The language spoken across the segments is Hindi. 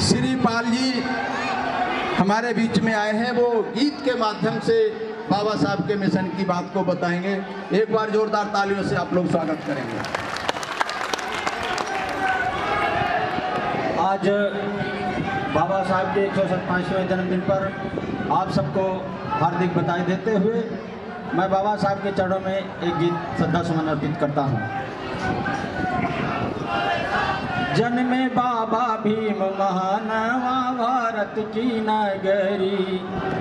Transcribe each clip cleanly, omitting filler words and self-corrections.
श्री पाल जी हमारे बीच में आए हैं। वो गीत के माध्यम से बाबा साहब के मिशन की बात को बताएंगे। एक बार जोरदार तालियों से आप लोग स्वागत करेंगे। आज बाबा साहब के 157वें जन्मदिन पर आप सबको हार्दिक बधाई देते हुए मैं बाबा साहब के चरणों में एक गीत श्रद्धा सुमन अर्पित करता हूँ। जन्मे बाबा भीम महानवा भारत की नगरी,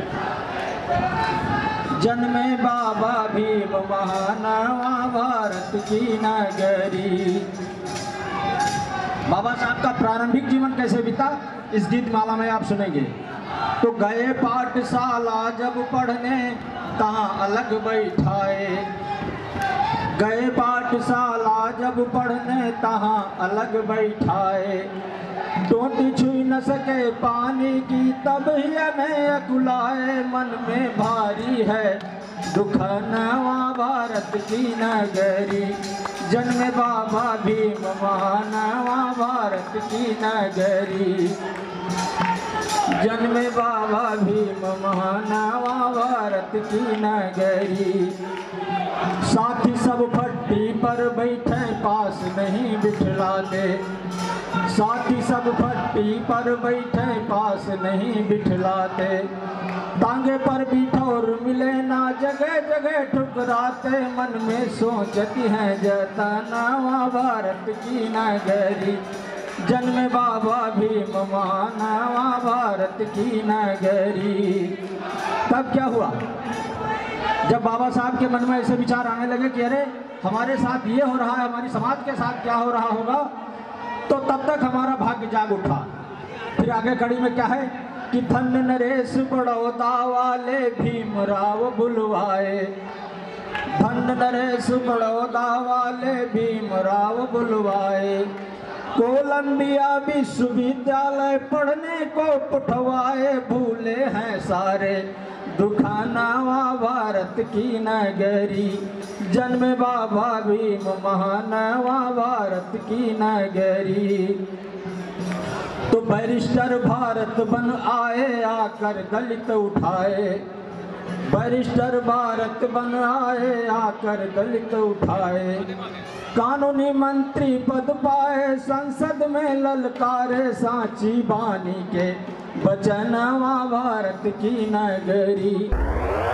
जन्मे बाबा भीम महानवा भारत की नगरी। बाबा साहब का प्रारंभिक जीवन कैसे बीता इस गीत माला में आप सुनेंगे। तो गए पाठशाला जब पढ़ने तहाँ अलग बैठाए, गए पाठशाला जब पढ़ने तहाँ अलग बैठाए। टोटी छुई न सके पानी की तब ही हमें अकुलाए, मन में भारी है दुख नवा भारत की नगरी। जन्मे बाबा भीम महानवा भारत की नगरी, जन्मे बाबा भीम महानवा भारत की नगरी। साथी सब फट्टी पर बैठे पास नहीं बिठलाते, साथी सब फट्टी पर बैठे पास नहीं बिठलाते। टांगे पर बिठौर मिले ना जगह जगह ठुकराते, मन में सोचती है जतनवा भारत की नगरी। जन्मे बाबा भीम महानवा भारत की नगरी। तब क्या हुआ जब बाबा साहब के मन में ऐसे विचार आने लगे कि अरे हमारे साथ ये हो रहा है, हमारी समाज के साथ क्या हो रहा होगा, तो तब तक हमारा भाग्य जाग उठा। फिर आगे कड़ी में क्या है कि धन नरेश बड़ौदा वाले भीमराव बुलवाए, धन नरेश बड़ौदा वाले भीमराव बुलवाए। कोलंबिया विश्वविद्यालय पढ़ने को पठवाए, भूले हैं सारे दुखानावा भारत की नगरी। जन्मे बाबा भीम महानवा भारत की नगरी। तो बैरिस्टर भारत बन आए आकर दलित उठाए, बैरिस्टर भारत बन आए आकर दलित उठाए। कानूनी मंत्री पद पाए संसद में ललकारे, सांची बानी के बचनवा भारत की नगरी।